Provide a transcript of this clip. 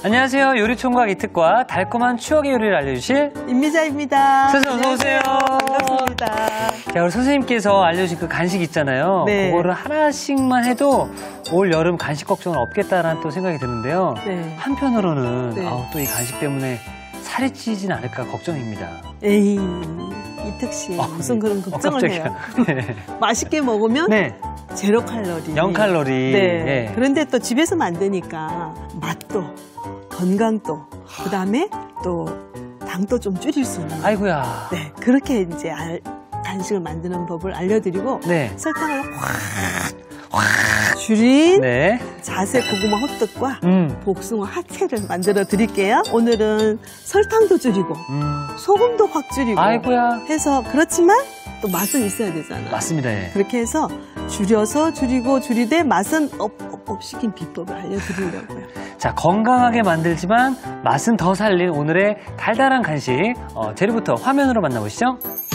안녕하세요. 요리총각 이특과 달콤한 추억의 요리를 알려주실 임미자입니다. 선생님 어서오세요. 반갑습니다. 자, 우리 선생님께서 알려주신 그 간식 있잖아요. 네. 그거를 하나씩만 해도 올 여름 간식 걱정은 없겠다라는 또 생각이 드는데요. 네. 한편으로는 네. 또 이 간식 때문에 살이 찌진 않을까 걱정입니다. 에이, 이특 씨 무슨 그런 걱정을 해요. 네. 맛있게 먹으면 네. 제로 칼로리. 0칼로리. 네. 네. 그런데 또 집에서 만드니까 맛도 건강도 그다음에 또 당도 좀 줄일 수 있는. 아이고야. 네. 그렇게 이제 간식을 만드는 법을 알려드리고 네. 설탕을 확 줄인 네. 자세 고구마 호떡과 음. 복숭아 하체를 만들어 드릴게요. 오늘은 설탕도 줄이고 소금도 확 줄이고 아이고야. 해서 그렇지만 또 맛은 있어야 되잖아. 맞습니다. 예. 그렇게 해서 줄여서 줄이고 줄이되 맛은 업 시킨 비법을 알려드리려고요. 자, 건강하게 만들지만 맛은 더 살린 오늘의 달달한 간식 재료부터 화면으로 만나보시죠.